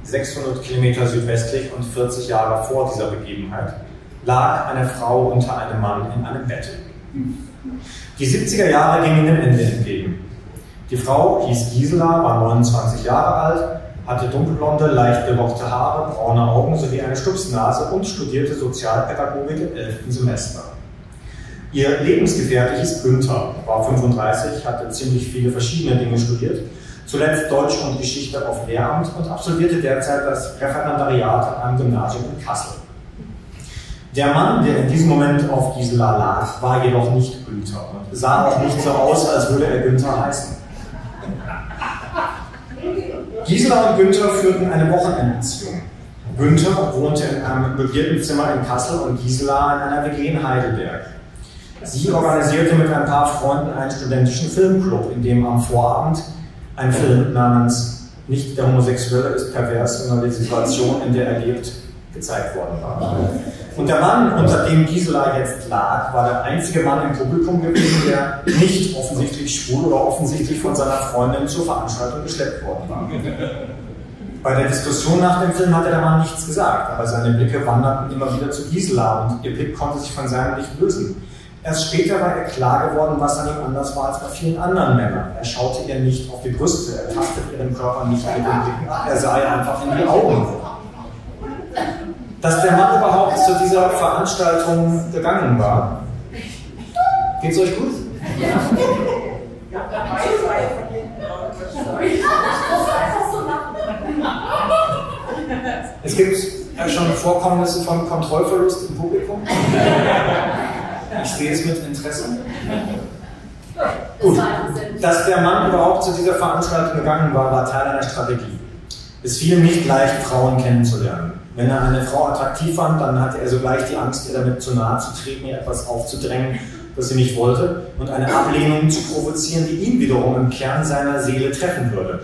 600 Kilometer südwestlich und 40 Jahre vor dieser Begebenheit, lag eine Frau unter einem Mann in einem Bett. Die 70er Jahre gingen dem Ende entgegen. Die Frau hieß Gisela, war 29 Jahre alt, hatte dunkelblonde, leicht gelockte Haare, braune Augen sowie eine Stupsnase und studierte Sozialpädagogik im 11. Semester. Ihr Lebensgefährte hieß Günther, war 35, hatte ziemlich viele verschiedene Dinge studiert, zuletzt Deutsch und Geschichte auf Lehramt und absolvierte derzeit das Referendariat an einem Gymnasium in Kassel. Der Mann, der in diesem Moment auf Gisela lag, war jedoch nicht Günther und sah auch nicht so aus, als würde er Günther heißen. Gisela und Günther führten eine Wochenendbeziehung. Günther wohnte in einem möblierten Zimmer in Kassel und Gisela in einer WG in Heidelberg. Sie organisierte mit ein paar Freunden einen studentischen Filmclub, in dem am Vorabend ein Film namens Nicht der Homosexuelle ist pervers, sondern die Situation, in der er lebt, gezeigt worden war. Und der Mann, unter dem Gisela jetzt lag, war der einzige Mann im Publikum gewesen, der nicht offensichtlich schwul oder offensichtlich von seiner Freundin zur Veranstaltung geschleppt worden war. Bei der Diskussion nach dem Film hatte der Mann nichts gesagt, aber seine Blicke wanderten immer wieder zu Gisela und ihr Blick konnte sich von seinem nicht lösen. Erst später war ihr klar geworden, was an ihm anders war als bei vielen anderen Männern. Er schaute ihr nicht auf die Brüste, er tastete ihren Körper nicht mit den Blicken ab, er sah ihr einfach in die Augen. Dass der Mann überhaupt zu dieser Veranstaltung gegangen war. Geht's euch gut? Ja. Es gibt schon Vorkommnisse von Kontrollverlust im Publikum. Ich sehe es mit Interesse. Gut. Dass der Mann überhaupt zu dieser Veranstaltung gegangen war, war Teil einer Strategie. Es fiel ihm nicht leicht, Frauen kennenzulernen. Wenn er eine Frau attraktiv fand, dann hatte er sogleich die Angst, ihr damit zu nahe zu treten, ihr etwas aufzudrängen, das sie nicht wollte, und eine Ablehnung zu provozieren, die ihn wiederum im Kern seiner Seele treffen würde.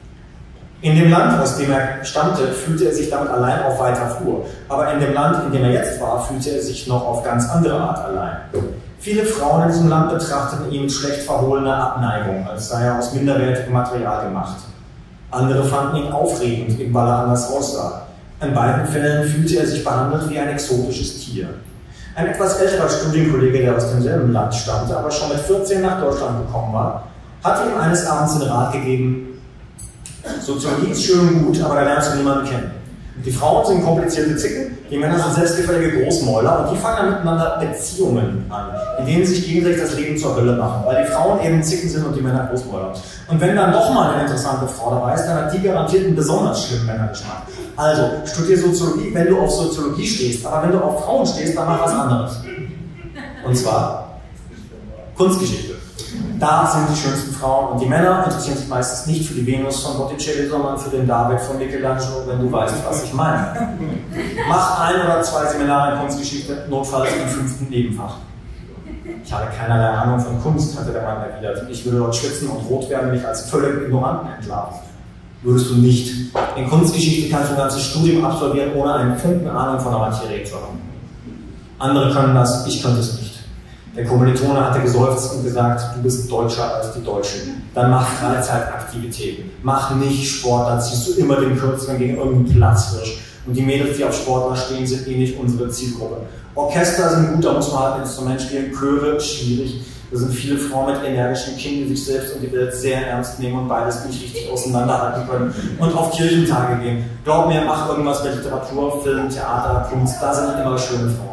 In dem Land, aus dem er stammte, fühlte er sich damit allein auf weiter Flur. Aber in dem Land, in dem er jetzt war, fühlte er sich noch auf ganz andere Art allein. Viele Frauen in diesem Land betrachteten ihn mit schlecht verhohlener Abneigung, als sei er aus minderwertigem Material gemacht. Andere fanden ihn aufregend, eben weil er anders aussah. In beiden Fällen fühlte er sich behandelt wie ein exotisches Tier. Ein etwas älterer Studienkollege, der aus demselben Land stammte, aber schon mit 14 nach Deutschland gekommen war, hatte ihm eines Abends den Rat gegeben: Soziologie ist schön und gut, aber da lernst du niemanden kennen. Die Frauen sind komplizierte Zicken, die Männer sind selbstgefällige Großmäuler und die fangen dann miteinander Beziehungen an, in denen sich gegenseitig das Leben zur Hölle machen, weil die Frauen eben Zicken sind und die Männer Großmäuler. Und wenn dann doch mal eine interessante Frau dabei ist, dann hat die garantiert einen besonders schlimmen Männergeschmack. Also, studier Soziologie, wenn du auf Soziologie stehst, aber wenn du auf Frauen stehst, dann mach was anderes. Und zwar Kunstgeschichte. Da sind die schönsten Frauen und die Männer interessieren sich meistens nicht für die Venus von Botticelli, sondern für den David von Michelangelo, wenn du weißt, was ich meine. Mach 1 oder 2 Seminare in Kunstgeschichte, notfalls im 5. Nebenfach. Ich habe keinerlei Ahnung von Kunst, hatte der Mann erwidert. Ich würde dort schwitzen und rot werden, mich als völlig Ignoranten entlarven. Würdest du nicht. In Kunstgeschichte kannst du ein ganzes Studium absolvieren, ohne einen Funken Ahnung von der Materie zu haben. Andere können das, ich könnte es nicht. Der Kommilitone hatte geseufzt und gesagt, du bist deutscher als die Deutschen. Dann mach Freizeitaktivitäten. Mach nicht Sport, dann ziehst du immer den Kürzeren gegen irgendeinen Platzhirsch. Und die Mädels, die auf Sportler stehen, sind eh nicht unsere Zielgruppe. Orchester sind gut, da muss man halt ein Instrument spielen. Chöre, schwierig. Da sind viele Frauen mit energischen Kindern, die sich selbst und die Welt sehr ernst nehmen und beides nicht richtig auseinanderhalten können. Und auf Kirchentage gehen. Glaub mir, mach irgendwas mit Literatur, Film, Theater, Kunst. Da sind immer schöne Frauen.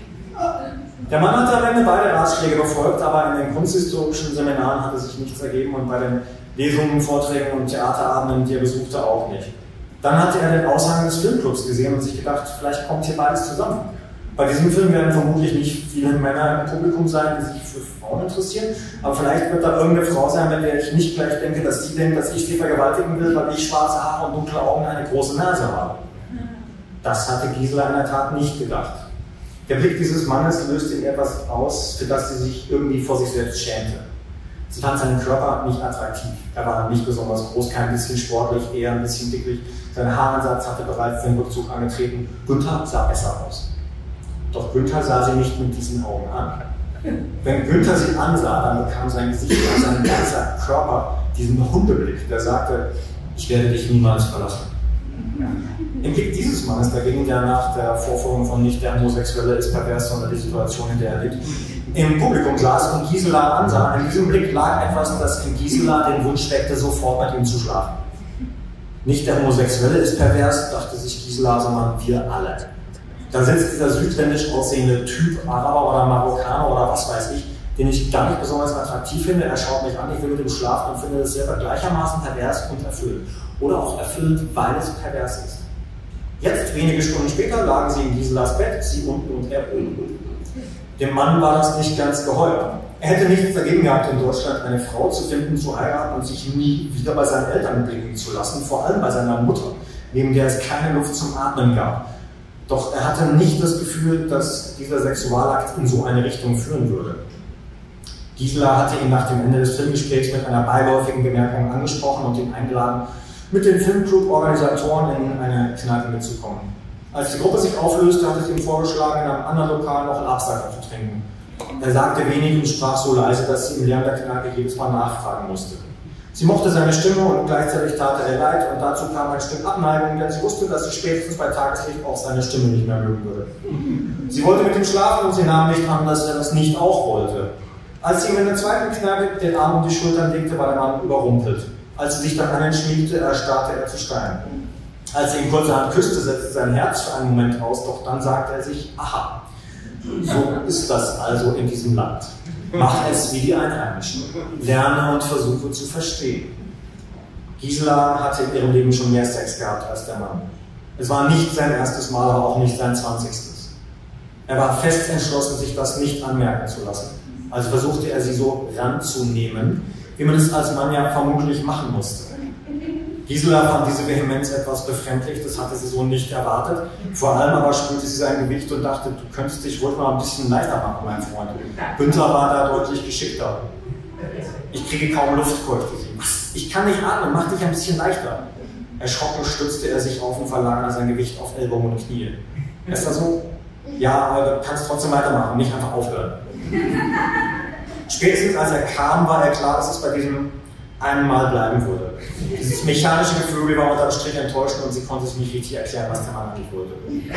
Der Mann hat am Ende beide Ratschläge befolgt, aber in den kunsthistorischen Seminaren hatte sich nichts ergeben und bei den Lesungen, Vorträgen und Theaterabenden, die er besuchte, auch nicht. Dann hatte er den Aushang des Filmclubs gesehen und sich gedacht, vielleicht kommt hier beides zusammen. Bei diesem Film werden vermutlich nicht viele Männer im Publikum sein, die sich für Frauen interessieren, aber vielleicht wird da irgendeine Frau sein, bei der ich nicht gleich denke, dass sie denkt, dass ich sie vergewaltigen will, weil ich schwarze Haare und dunkle Augen eine große Nase habe. Das hatte Gisela in der Tat nicht gedacht. Der Blick dieses Mannes löste in ihr etwas aus, für das sie sich irgendwie vor sich selbst schämte. Sie fand seinen Körper nicht attraktiv. Er war nicht besonders groß, kein bisschen sportlich, eher ein bisschen dicklich. Sein Haaransatz hatte bereits den Rückzug angetreten. Günther sah besser aus. Doch Günther sah sie nicht mit diesen Augen an. Wenn Günther sie ansah, dann bekam sein Gesicht und sein ganzer Körper diesen Hundeblick, der sagte, ich werde dich niemals verlassen. Im Blick dieses Mannes dagegen, der nach der Vorführung von nicht der Homosexuelle ist pervers, sondern die Situation, in der er lebt, im Publikum saß und Gisela ansah, in diesem Blick lag etwas, das in Gisela den Wunsch weckte, sofort mit ihm zu schlafen. Nicht der Homosexuelle ist pervers, dachte sich Gisela, sondern wir alle. Da sitzt dieser südländisch aussehende Typ, Araber oder Marokkaner oder was weiß ich, den ich gar nicht besonders attraktiv finde. Er schaut mich an, ich will mit ihm schlafen und finde es selber gleichermaßen pervers und erfüllt. Oder auch erfüllt, weil es pervers ist. Jetzt, wenige Stunden später, lagen sie in Giselas Bett, sie unten und er oben. Dem Mann war das nicht ganz geheuer. Er hätte nichts dagegen gehabt, in Deutschland eine Frau zu finden, zu heiraten und sich nie wieder bei seinen Eltern blicken zu lassen, vor allem bei seiner Mutter, neben der es keine Luft zum Atmen gab. Doch er hatte nicht das Gefühl, dass dieser Sexualakt in so eine Richtung führen würde. Gisela hatte ihn nach dem Ende des Filmgesprächs mit einer beiläufigen Bemerkung angesprochen und ihn eingeladen, mit den Filmclub-Organisatoren in eine Kneipe mitzukommen. Als die Gruppe sich auflöste, hatte sie ihm vorgeschlagen, in einem anderen Lokal noch einen Absacker zu trinken. Er sagte wenig und sprach so leise, dass sie im Lärm der Kneipe jedes Mal nachfragen musste. Sie mochte seine Stimme und gleichzeitig tat er ihr leid und dazu kam ein Stück Abneigung, denn sie wusste, dass sie spätestens bei Tageslicht auch seine Stimme nicht mehr mögen würde. Sie wollte mit ihm schlafen und sie nahm nicht an, dass er das nicht auch wollte. Als sie ihm in der zweiten Kneipe den Arm um die Schultern legte, war der Mann überrumpelt. Als sie sich dann an ihn schmiegte, erstarrte er zu Stein. Als er ihn kurzerhand küsste, setzte sein Herz für einen Moment aus, doch dann sagte er sich, aha, so ist das also in diesem Land. Mach es wie die Einheimischen. Lerne und versuche zu verstehen. Gisela hatte in ihrem Leben schon mehr Sex gehabt als der Mann. Es war nicht sein erstes Mal, aber auch nicht sein 20. Er war fest entschlossen, sich das nicht anmerken zu lassen. Also versuchte er, sie so ranzunehmen, wie man es als Mann ja vermutlich machen musste. Gisela fand diese Vehemenz etwas befremdlich, das hatte sie so nicht erwartet. Vor allem aber spürte sie sein Gewicht und dachte, du könntest dich wohl mal ein bisschen leichter machen, mein Freund. Günther war da deutlich geschickter. Ich kriege kaum Luft, keuchte sie. Was? Ich kann nicht atmen, mach dich ein bisschen leichter. Erschrocken stützte er sich auf und verlagerte sein Gewicht auf Ellbogen und Knie. Ist das so? Ja, aber du kannst trotzdem weitermachen, nicht einfach aufhören. Spätestens als er kam, war er klar, dass es bei diesem einen Mal bleiben würde. Dieses mechanische Gefühl war unterm Strich enttäuschend und sie konnte sich nicht richtig erklären, was der Mann eigentlich wollte.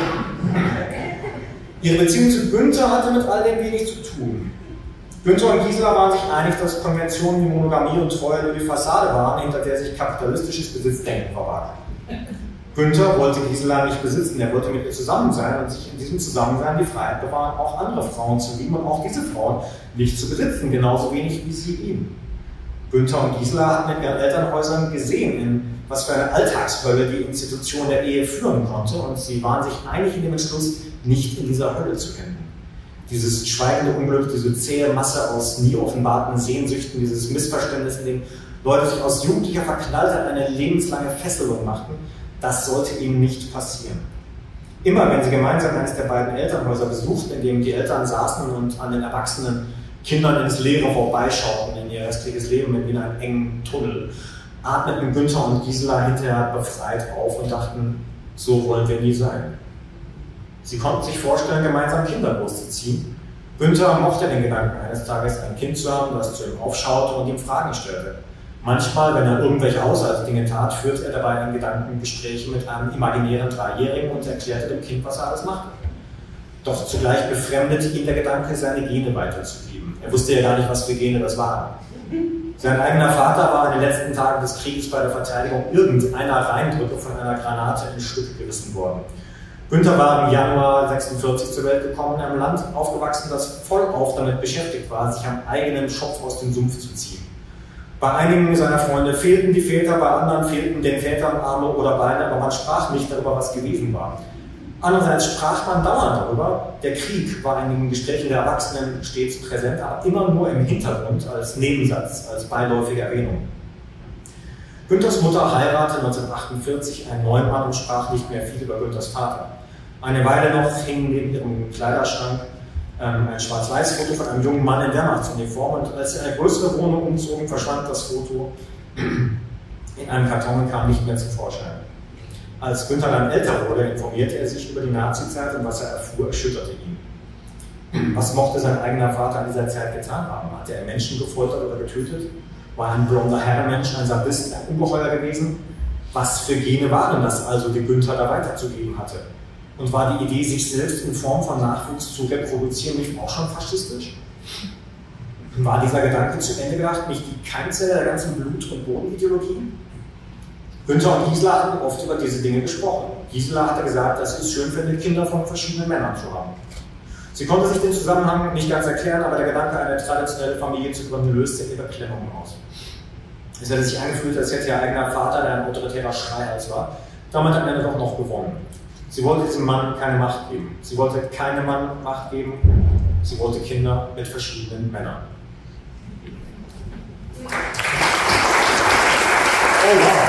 Ihre Beziehung zu Günther hatte mit all dem wenig zu tun. Günther und Gisela waren sich einig, dass Konventionen wie Monogamie und Treue nur die Fassade waren, hinter der sich kapitalistisches Besitzdenken verbarg. Günther wollte Gisela nicht besitzen, er wollte mit ihr zusammen sein und sich in diesem Zusammensein die Freiheit bewahren, auch andere Frauen zu lieben und auch diese Frauen nicht zu besitzen, genauso wenig wie sie ihn. Günther und Gisela hatten in ihren Elternhäusern gesehen, in was für eine Alltagshölle die Institution der Ehe führen konnte, und sie waren sich einig in dem Entschluss, nicht in dieser Hölle zu enden. Dieses schweigende Unglück, diese zähe Masse aus nie offenbarten Sehnsüchten, dieses Missverständnis, in dem Leute sich aus jugendlicher Verknalltheit eine lebenslange Fesselung machten, das sollte ihnen nicht passieren. Immer wenn sie gemeinsam eines der beiden Elternhäuser besuchten, in dem die Eltern saßen und an den erwachsenen Kindern ins Leere vorbeischauten, in ihr restliches Leben in einem engen Tunnel, atmeten Günther und Gisela hinterher befreit auf und dachten, so wollen wir nie sein. Sie konnten sich vorstellen, gemeinsam Kinder großzuziehen. Günther mochte den Gedanken, eines Tages ein Kind zu haben, das zu ihm aufschaute und ihm Fragen stellte. Manchmal, wenn er irgendwelche Haushaltsdinge tat, führte er dabei in Gedankengespräche mit einem imaginären Dreijährigen und erklärte dem Kind, was er alles machte. Doch zugleich befremdete ihn der Gedanke, seine Gene weiterzugeben. Er wusste ja gar nicht, was für Gene das waren. Sein eigener Vater war in den letzten Tagen des Krieges bei der Verteidigung irgendeiner Reindrücke von einer Granate in Stücke gerissen worden. Günther war im Januar 1946 zur Welt gekommen, in einem Land aufgewachsen, das vollauf damit beschäftigt war, sich am eigenen Schopf aus dem Sumpf zu ziehen. Bei einigen seiner Freunde fehlten die Väter, bei anderen fehlten den Vätern Arme oder Beine, aber man sprach nicht darüber, was gewesen war. Andererseits sprach man dauernd darüber. Der Krieg war in den Gesprächen der Erwachsenen stets präsent, aber immer nur im Hintergrund, als Nebensatz, als beiläufige Erwähnung. Günthers Mutter heiratete 1948 einen neuen Mann und sprach nicht mehr viel über Günthers Vater. Eine Weile noch hing neben ihrem Kleiderschrank ein Schwarz-Weiß-Foto von einem jungen Mann in Wehrmachtsuniform, und als sie eine größere Wohnung umzogen, verschwand das Foto in einem Karton und kam nicht mehr zum Vorschein. Als Günther dann älter wurde, informierte er sich über die Nazi-Zeit, und was er erfuhr, erschütterte ihn. Was mochte sein eigener Vater in dieser Zeit getan haben? Hatte er Menschen gefoltert oder getötet? War ein blonder Herrenmensch, ein Sadist, ein Ungeheuer gewesen? Was für Gene waren das also, die Günther da weiterzugeben hatte? Und war die Idee, sich selbst in Form von Nachwuchs zu reproduzieren, nicht auch schon faschistisch? War dieser Gedanke zu Ende gedacht, nicht die Keimzelle der ganzen Blut- und Bodenideologie? Günther und Gisela hatten oft über diese Dinge gesprochen. Gisela hatte gesagt, dass sie es schön findet, Kinder von verschiedenen Männern zu haben. Sie konnte sich den Zusammenhang nicht ganz erklären, aber der Gedanke, eine traditionelle Familie zu gründen, löste ihre Beklemmung aus. Es hätte sich angefühlt, als hätte ihr eigener Vater, der ein autoritärer Schreihals war, damit am Ende doch noch gewonnen. Sie wollte diesem Mann keine Macht geben. Sie wollte keinem Mann Macht geben. Sie wollte Kinder mit verschiedenen Männern. Oh wow.